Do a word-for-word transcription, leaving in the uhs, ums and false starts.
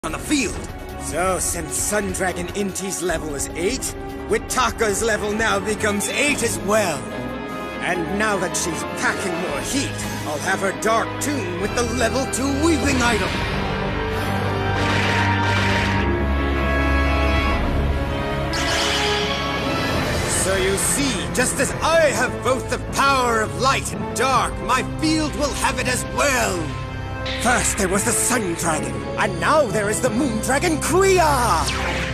on the field. So, since Sun Dragon Inti's level is eight, Witaka's level now becomes eight as well. And now that she's packing more heat, I'll have her Dark Tomb with the level two Weeping Idol. So you see, just as I have both the power of light and dark, my field will have it as well. First there was the Sun Dragon, and now there is the Moon Dragon Quilla!